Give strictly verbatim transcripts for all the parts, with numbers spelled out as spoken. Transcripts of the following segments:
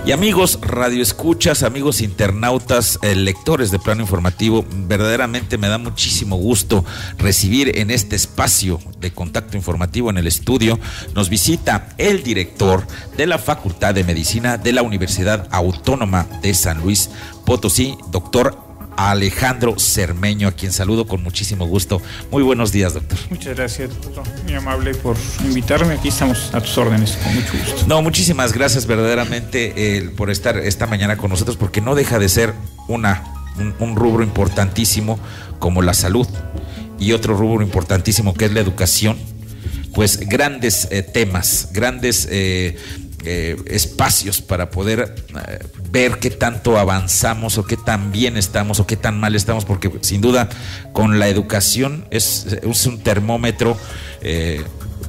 Y amigos radioescuchas, amigos internautas, eh, lectores de Plano Informativo, verdaderamente me da muchísimo gusto recibir en este espacio de contacto informativo en el estudio. Nos visita el director de la Facultad de Medicina de la Universidad Autónoma de San Luis Potosí, doctor Alejandro Cermeño, a quien saludo con muchísimo gusto. Muy buenos días, doctor. Muchas gracias, doctor. Muy amable por invitarme. Aquí estamos a tus órdenes, con mucho gusto. No, muchísimas gracias verdaderamente eh, por estar esta mañana con nosotros, porque no deja de ser una, un, un rubro importantísimo como la salud y otro rubro importantísimo que es la educación. Pues grandes eh, temas, grandes eh, Eh, espacios para poder eh, ver qué tanto avanzamos o qué tan bien estamos o qué tan mal estamos, porque sin duda con la educación es, es un termómetro eh,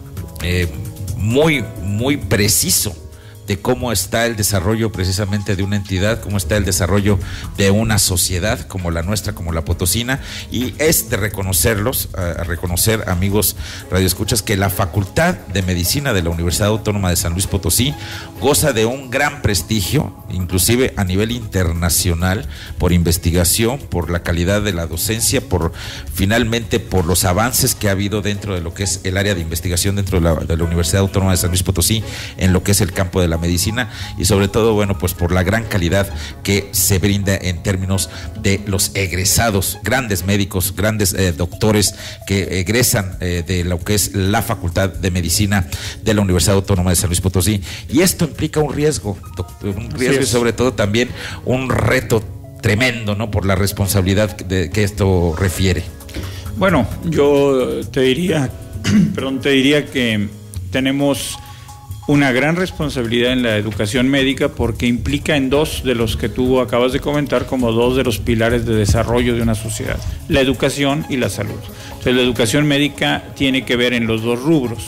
eh, muy, muy preciso de cómo está el desarrollo precisamente de una entidad, cómo está el desarrollo de una sociedad como la nuestra, como la potosina, y es de reconocerlos, a reconocer, amigos radioescuchas, que la Facultad de Medicina de la Universidad Autónoma de San Luis Potosí goza de un gran prestigio, inclusive a nivel internacional, por investigación, por la calidad de la docencia, por finalmente por los avances que ha habido dentro de lo que es el área de investigación dentro de la, de la Universidad Autónoma de San Luis Potosí, en lo que es el campo de la medicina, y sobre todo, bueno, pues por la gran calidad que se brinda en términos de los egresados, grandes médicos, grandes eh, doctores que egresan eh, de lo que es la Facultad de Medicina de la Universidad Autónoma de San Luis Potosí. Y esto implica un riesgo, doctor, un riesgo y sobre todo también un reto tremendo, ¿no? Por la responsabilidad de, que esto refiere. Bueno, yo te diría, perdón, te diría que tenemos una gran responsabilidad en la educación médica, porque implica en dos de los que tú acabas de comentar como dos de los pilares de desarrollo de una sociedad: la educación y la salud. Entonces, la educación médica tiene que ver en los dos rubros.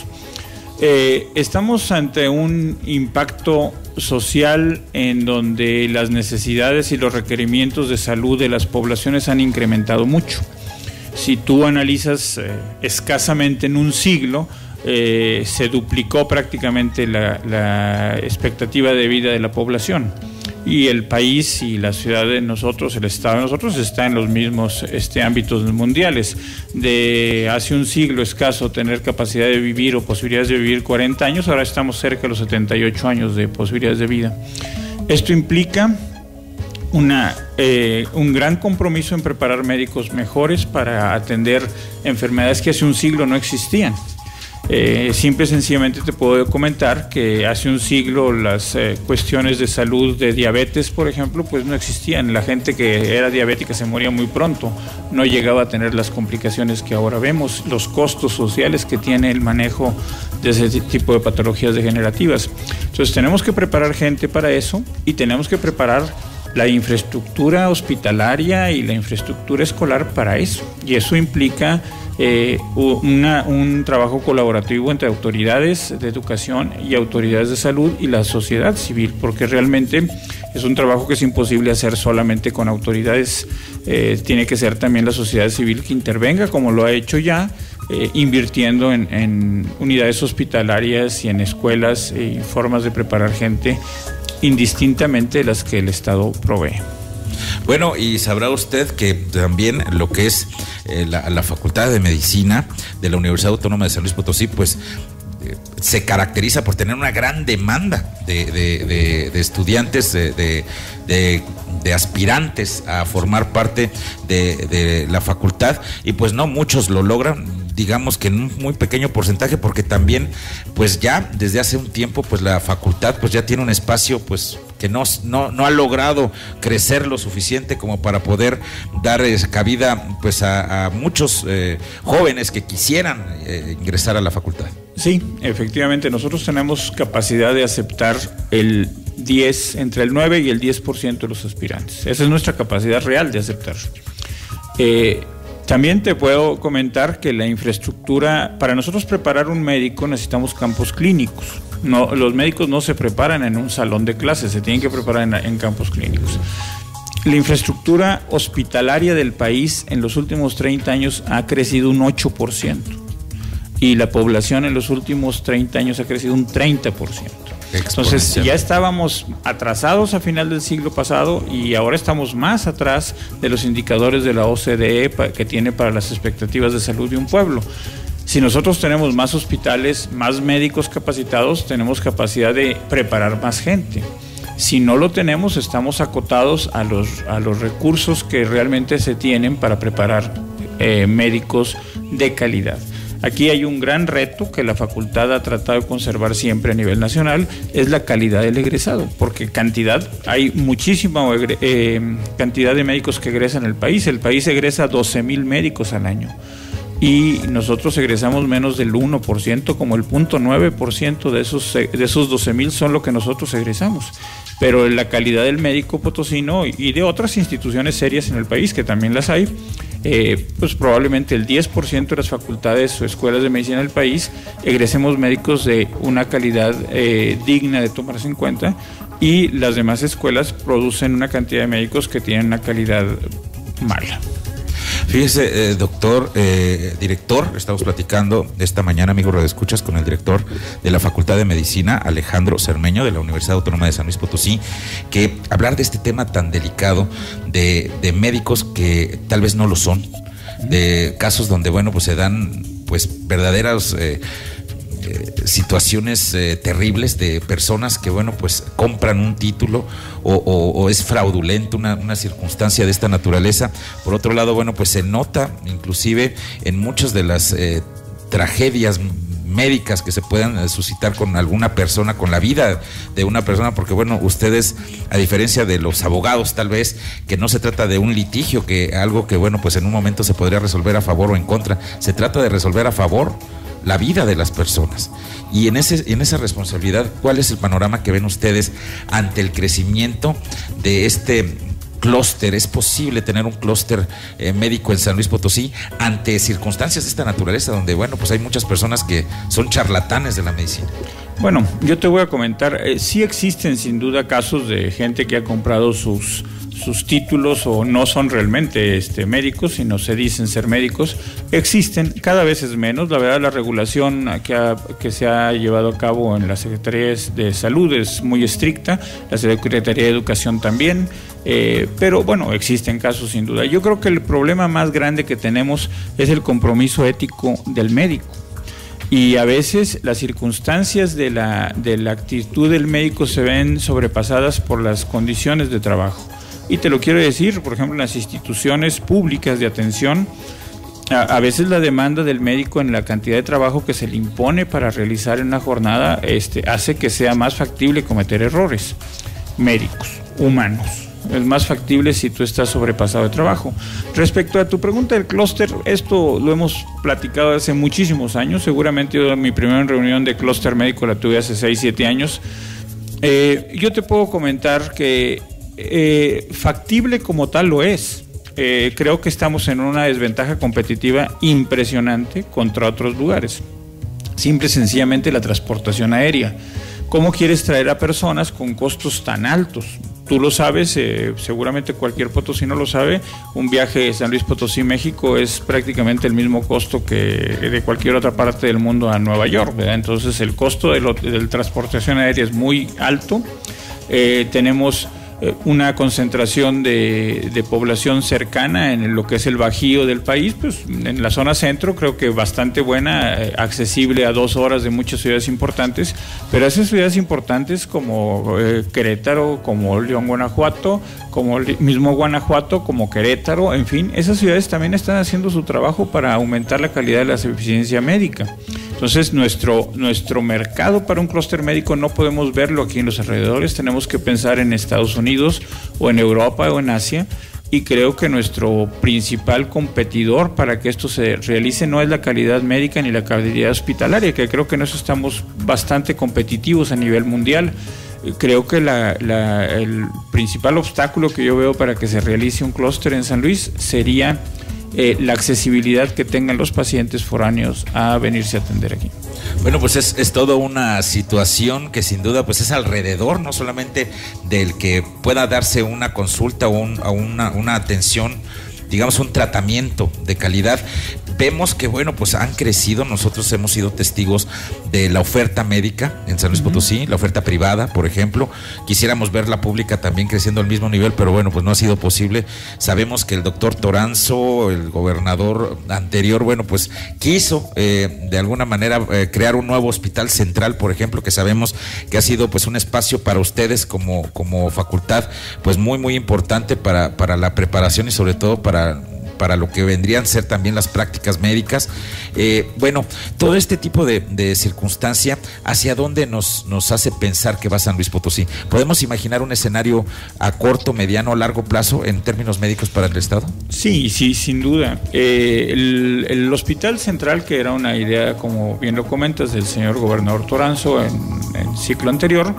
Eh, estamos ante un impacto social en donde las necesidades y los requerimientos de salud de las poblaciones han incrementado mucho. Si tú analizas eh, escasamente en un siglo, Eh, se duplicó prácticamente la, la expectativa de vida de la población, y el país y la ciudad de nosotros, el estado de nosotros, está en los mismos este, ámbitos mundiales. De hace un siglo escaso tener capacidad de vivir o posibilidades de vivir cuarenta años, ahora estamos cerca de los setenta y ocho años de posibilidades de vida. Esto implica Una, eh, un gran compromiso en preparar médicos mejores para atender enfermedades que hace un siglo no existían. Eh, simple y sencillamente te puedo comentar que hace un siglo las eh, cuestiones de salud de diabetes, por ejemplo, pues no existían. La gente que era diabética se moría muy pronto, no llegaba a tener las complicaciones que ahora vemos, los costos sociales que tiene el manejo de ese tipo de patologías degenerativas. Entonces tenemos que preparar gente para eso, y tenemos que preparar la infraestructura hospitalaria y la infraestructura escolar para eso, y eso implica eh, una, un trabajo colaborativo entre autoridades de educación y autoridades de salud y la sociedad civil, porque realmente es un trabajo que es imposible hacer solamente con autoridades. Eh, tiene que ser también la sociedad civil que intervenga, como lo ha hecho ya, eh, invirtiendo en, en unidades hospitalarias y en escuelas y formas de preparar gente indistintamente de las que el Estado provee. Bueno, y sabrá usted que también lo que es eh, la, la Facultad de Medicina de la Universidad Autónoma de San Luis Potosí, pues eh, se caracteriza por tener una gran demanda de, de, de, de estudiantes, de, de, de, de aspirantes a formar parte de, de la facultad, y pues no muchos lo logran, digamos que en un muy pequeño porcentaje, porque también pues ya desde hace un tiempo pues la facultad pues ya tiene un espacio pues que no, no, no ha logrado crecer lo suficiente como para poder dar eh, cabida pues a, a muchos eh, jóvenes que quisieran eh, ingresar a la facultad. Sí, efectivamente, nosotros tenemos capacidad de aceptar el diez, entre el nueve y el diez por ciento de los aspirantes. Esa es nuestra capacidad real de aceptar. Eh, También te puedo comentar que la infraestructura, para nosotros preparar un médico necesitamos campos clínicos. No, los médicos no se preparan en un salón de clases, se tienen que preparar en, en campos clínicos. La infraestructura hospitalaria del país en los últimos treinta años ha crecido un ocho por ciento, y la población en los últimos treinta años ha crecido un treinta por ciento. Entonces ya estábamos atrasados a final del siglo pasado y ahora estamos más atrás de los indicadores de la O C D E que tiene para las expectativas de salud de un pueblo. Si nosotros tenemos más hospitales, más médicos capacitados, tenemos capacidad de preparar más gente. Si no lo tenemos, estamos acotados a los, a los recursos que realmente se tienen para preparar eh, médicos de calidad. Aquí hay un gran reto que la facultad ha tratado de conservar siempre a nivel nacional, es la calidad del egresado, porque cantidad, hay muchísima eh, cantidad de médicos que egresan en el país. El país egresa doce mil médicos al año. Y nosotros egresamos menos del uno por ciento, como el cero punto nueve por ciento de esos, de esos doce mil son lo que nosotros egresamos. Pero la calidad del médico potosino y de otras instituciones serias en el país, que también las hay, eh, pues probablemente el diez por ciento de las facultades o escuelas de medicina del país egresemos médicos de una calidad eh, digna de tomarse en cuenta, y las demás escuelas producen una cantidad de médicos que tienen una calidad mala. Fíjese, eh, doctor, eh, director, estamos platicando esta mañana, amigo radioescuchas, con el director de la Facultad de Medicina, Alejandro Cermeño, de la Universidad Autónoma de San Luis Potosí, que hablar de este tema tan delicado de, de médicos que tal vez no lo son, de casos donde, bueno, pues se dan pues verdaderas eh, eh, situaciones eh, terribles de personas que, bueno, pues compran un título o, o, o es fraudulento una, una circunstancia de esta naturaleza. Por otro lado, bueno, pues se nota inclusive en muchas de las eh, tragedias médicas que se puedan suscitar con alguna persona, con la vida de una persona, porque bueno, ustedes, a diferencia de los abogados tal vez, que no se trata de un litigio, que algo que bueno, pues en un momento se podría resolver a favor o en contra, se trata de resolver a favor la vida de las personas. Y en ese, en esa responsabilidad, ¿cuál es el panorama que ven ustedes ante el crecimiento de este clúster? ¿Es posible tener un clúster eh, médico en San Luis Potosí ante circunstancias de esta naturaleza donde, bueno, pues hay muchas personas que son charlatanes de la medicina? Bueno, yo te voy a comentar, eh, sí existen sin duda casos de gente que ha comprado sus sus títulos o no son realmente este, médicos, sino se dicen ser médicos. Existen, cada vez es menos. La verdad, la regulación que, ha, que se ha llevado a cabo en la Secretaría de Salud es muy estricta, la Secretaría de Educación también, eh, pero bueno, existen casos sin duda. Yo creo que el problema más grande que tenemos es el compromiso ético del médico. Y a veces las circunstancias de la, de la actitud del médico se ven sobrepasadas por las condiciones de trabajo. Y te lo quiero decir, por ejemplo, en las instituciones públicas de atención, a, a veces la demanda del médico en la cantidad de trabajo que se le impone para realizar en una jornada este, hace que sea más factible cometer errores médicos, humanos. Es más factible si tú estás sobrepasado de trabajo. Respecto a tu pregunta del clúster, esto lo hemos platicado hace muchísimos años. Seguramente yo mi primera reunión de clúster médico la tuve hace seis, siete años. Eh, yo te puedo comentar que Eh, factible como tal lo es. Eh, creo que estamos en una desventaja competitiva impresionante contra otros lugares. Simple y sencillamente la transportación aérea. ¿Cómo quieres traer a personas con costos tan altos? Tú lo sabes, eh, seguramente cualquier potosino lo sabe, un viaje de San Luis Potosí, México es prácticamente el mismo costo que de cualquier otra parte del mundo a Nueva York, ¿verdad? Entonces el costo de, lo, de la transportación aérea es muy alto. Eh, tenemos una concentración de, de población cercana en lo que es el bajío del país, pues en la zona centro creo que bastante buena, eh, accesible a dos horas de muchas ciudades importantes, pero esas ciudades importantes como eh, Querétaro, como León, Guanajuato, como el mismo Guanajuato, como Querétaro, en fin, esas ciudades también están haciendo su trabajo para aumentar la calidad de la eficiencia médica. Entonces nuestro, nuestro mercado para un clúster médico no podemos verlo aquí en los alrededores, tenemos que pensar en Estados Unidos o en Europa o en Asia, y creo que nuestro principal competidor para que esto se realice no es la calidad médica ni la calidad hospitalaria, que creo que en eso estamos bastante competitivos a nivel mundial. Creo que la, la, el principal obstáculo que yo veo para que se realice un clúster en San Luis sería Eh, la accesibilidad que tengan los pacientes foráneos a venirse a atender aquí. Bueno, pues es, es toda una situación que sin duda pues es alrededor, no solamente del que pueda darse una consulta o un, a una, una atención digamos, un tratamiento de calidad. Vemos que, bueno, pues han crecido, nosotros hemos sido testigos de la oferta médica en San Luis uh-huh. Potosí, la oferta privada, por ejemplo. Quisiéramos ver la pública también creciendo al mismo nivel, pero bueno, pues no ha sido posible. Sabemos que el doctor Toranzo, el gobernador anterior, bueno, pues quiso eh, de alguna manera eh, crear un nuevo hospital central, por ejemplo, que sabemos que ha sido pues un espacio para ustedes como, como facultad, pues muy, muy importante para, para la preparación y sobre todo para... para lo que vendrían a ser también las prácticas médicas. Eh, bueno, todo este tipo de, de circunstancia, ¿hacia dónde nos, nos hace pensar que va San Luis Potosí? ¿Podemos imaginar un escenario a corto, mediano o largo plazo en términos médicos para el Estado? Sí, sí, sin duda. Eh, el, el Hospital Central, que era una idea, como bien lo comentas, del señor gobernador Toranzo en, en el ciclo anterior,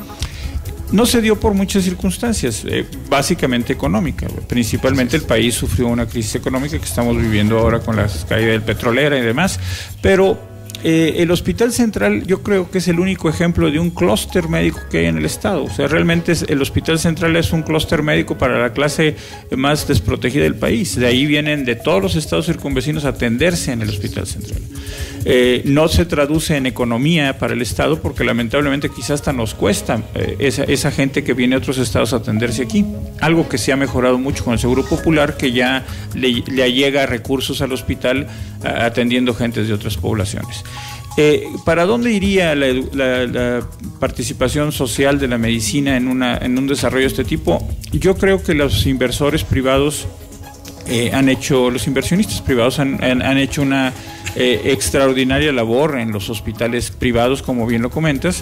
no se dio por muchas circunstancias, eh, básicamente económicas. Principalmente el país sufrió una crisis económica que estamos viviendo ahora con la caída del petrolera y demás, pero eh, el Hospital Central yo creo que es el único ejemplo de un clúster médico que hay en el Estado. O sea, realmente es, el Hospital Central es un clúster médico para la clase más desprotegida del país. De ahí vienen de todos los estados circunvecinos a atenderse en el Hospital Central. Eh, no se traduce en economía para el Estado porque lamentablemente quizás hasta nos cuesta eh, esa, esa gente que viene a otros estados a atenderse aquí. Algo que se ha mejorado mucho con el Seguro Popular, que ya le, le llega recursos al hospital a, atendiendo gentes de otras poblaciones. Eh, ¿Para dónde iría la, la, la participación social de la medicina en, una, en un desarrollo de este tipo? Yo creo que los inversores privados eh, han hecho, los inversionistas privados han, han, han hecho una eh, extraordinaria labor en los hospitales privados, como bien lo comentas,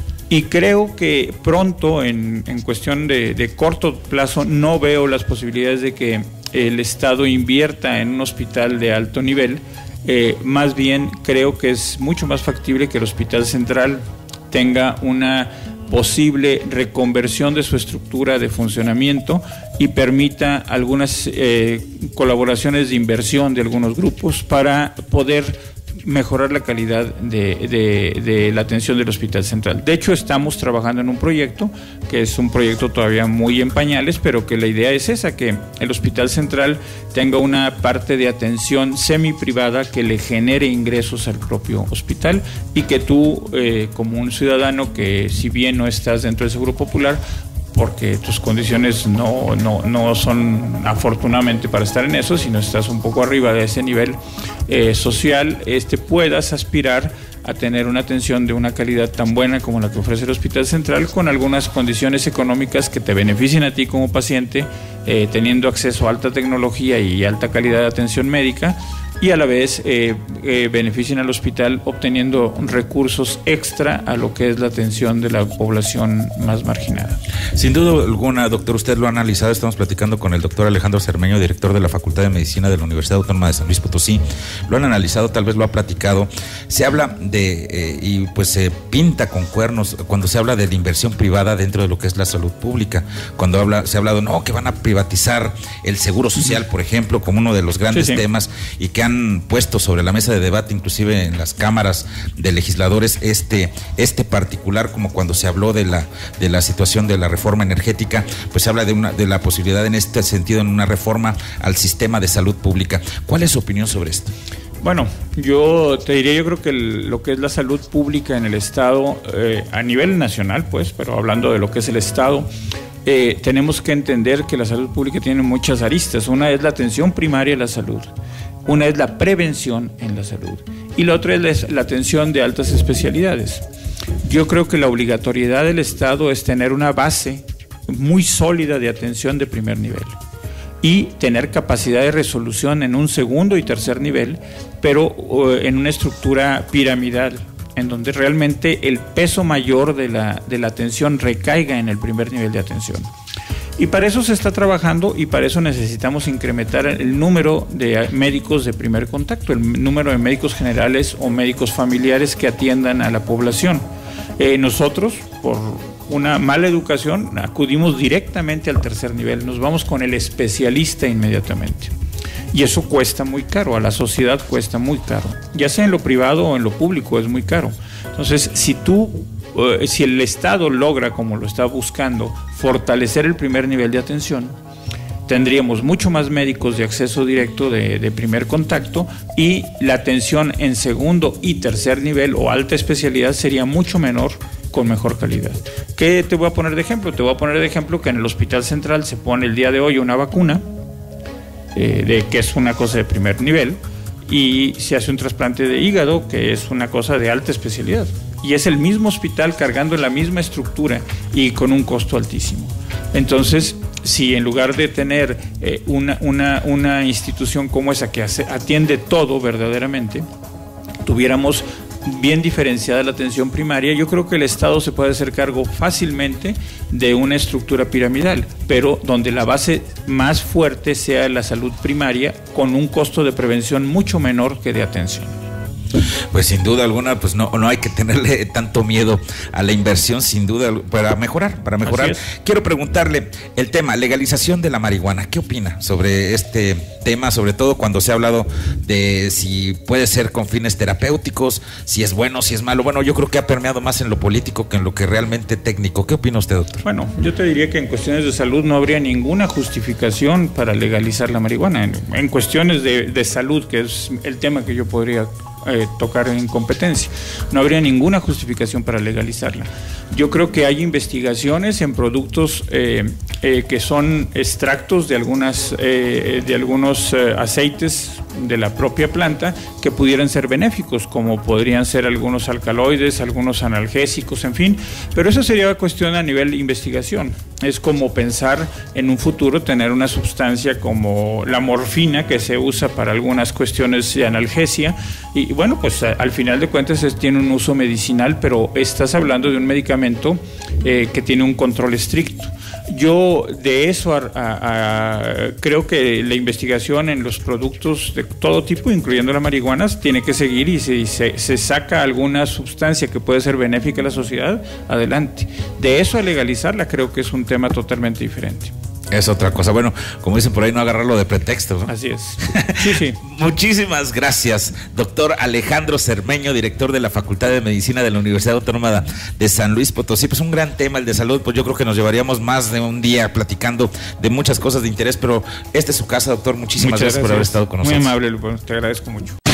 y creo que pronto, en, en cuestión de, de corto plazo, no veo las posibilidades de que el Estado invierta en un hospital de alto nivel. Eh, más bien creo que es mucho más factible que el Hospital Central tenga una posible reconversión de su estructura de funcionamiento y permita algunas eh, colaboraciones de inversión de algunos grupos para poder mejorar la calidad de, de, de la atención del Hospital Central. De hecho, estamos trabajando en un proyecto que es un proyecto todavía muy en pañales, pero que la idea es esa, que el Hospital Central tenga una parte de atención semi-privada que le genere ingresos al propio hospital y que tú, eh, como un ciudadano que si bien no estás dentro del Seguro Popular, porque tus condiciones no, no, no son afortunadamente para estar en eso, sino estás un poco arriba de ese nivel eh, social, este, puedas aspirar a tener una atención de una calidad tan buena como la que ofrece el Hospital Central, con algunas condiciones económicas que te beneficien a ti como paciente, eh, teniendo acceso a alta tecnología y alta calidad de atención médica, y a la vez eh, eh, beneficien al hospital obteniendo recursos extra a lo que es la atención de la población más marginada. Sin duda alguna, doctor, usted lo ha analizado. Estamos platicando con el doctor Alejandro Cermeño, director de la Facultad de Medicina de la Universidad Autónoma de San Luis Potosí. Lo han analizado, tal vez lo ha platicado. Se habla de, eh, y pues se pinta con cuernos cuando se habla de la inversión privada dentro de lo que es la salud pública. Cuando habla, se ha hablado, no, que van a privatizar el seguro social, por ejemplo, como uno de los grandes sí, sí. temas, y que han puesto sobre la mesa de debate, inclusive en las cámaras de legisladores, este, este particular, como cuando se habló de la, de la situación de la reforma energética, pues se habla de, una, de la posibilidad en este sentido, en una reforma al sistema de salud pública. ¿Cuál es su opinión sobre esto? Bueno, yo te diría, yo creo que el, lo que es la salud pública en el Estado, eh, a nivel nacional, pues, pero hablando de lo que es el Estado, eh, tenemos que entender que la salud pública tiene muchas aristas. Una es la atención primaria a la salud, una es la prevención en la salud y la otra es la, la atención de altas especialidades. Yo creo que la obligatoriedad del Estado es tener una base muy sólida de atención de primer nivel y tener capacidad de resolución en un segundo y tercer nivel, pero uh, en una estructura piramidal, en donde realmente el peso mayor de la, de la atención recaiga en el primer nivel de atención. Y para eso se está trabajando y para eso necesitamos incrementar el número de médicos de primer contacto, el número de médicos generales o médicos familiares que atiendan a la población. Eh, nosotros, por una mala educación, acudimos directamente al tercer nivel, nos vamos con el especialista inmediatamente. Y eso cuesta muy caro, a la sociedad cuesta muy caro, ya sea en lo privado o en lo público es muy caro. Entonces, si tú, eh, si el Estado logra, como lo está buscando, fortalecer el primer nivel de atención, tendríamos mucho más médicos de acceso directo de, de primer contacto, y la atención en segundo y tercer nivel o alta especialidad sería mucho menor, con mejor calidad. ¿Qué te voy a poner de ejemplo? Te voy a poner de ejemplo que en el Hospital Central se pone el día de hoy una vacuna, eh, de, que es una cosa de primer nivel, y se hace un trasplante de hígado, que es una cosa de alta especialidad. Y es el mismo hospital cargando la misma estructura y con un costo altísimo. Entonces, si en lugar de tener eh, una, una, una institución como esa que hace, atiende todo verdaderamente, tuviéramos bien diferenciada la atención primaria, yo creo que el Estado se puede hacer cargo fácilmente de una estructura piramidal, pero donde la base más fuerte sea la salud primaria, con un costo de prevención mucho menor que de atención. Pues sin duda alguna, pues no, no hay que tenerle tanto miedo a la inversión, sin duda, para mejorar, para mejorar. Quiero preguntarle el tema, legalización de la marihuana. ¿Qué opina sobre este tema? Sobre todo cuando se ha hablado de si puede ser con fines terapéuticos, si es bueno, si es malo. Bueno, yo creo que ha permeado más en lo político que en lo que realmente técnico. ¿Qué opina usted, doctor? Bueno, yo te diría que en cuestiones de salud no habría ninguna justificación para legalizar la marihuana. En, en cuestiones de, de salud, que es el tema que yo podría Eh, tocar en competencia, no habría ninguna justificación para legalizarla. Yo creo que hay investigaciones en productos eh, eh, que son extractos de algunas eh, de algunos eh, aceites de la propia planta que pudieran ser benéficos, como podrían ser algunos alcaloides, algunos analgésicos, en fin, pero eso sería cuestión a nivel de investigación. Es como pensar en un futuro tener una sustancia como la morfina, que se usa para algunas cuestiones de analgesia, y, y bueno, pues a, al final de cuentas es, tiene un uso medicinal, pero estás hablando de un medicamento eh, que tiene un control estricto. Yo de eso a, a, a, creo que la investigación en los productos de todo tipo, incluyendo la marihuana, tiene que seguir, y si se, se saca alguna sustancia que puede ser benéfica a la sociedad, adelante. De eso a legalizarla creo que es un tema totalmente diferente. Es otra cosa. Bueno, como dicen por ahí, no agarrarlo de pretexto, ¿no? Así es. Sí, sí. Muchísimas gracias, doctor Alejandro Cermeño, director de la Facultad de Medicina de la Universidad Autónoma de San Luis Potosí. Pues un gran tema el de salud, pues yo creo que nos llevaríamos más de un día platicando de muchas cosas de interés, pero esta es su casa, doctor. Muchísimas gracias, gracias por haber estado con nosotros. Muy amable, te agradezco mucho.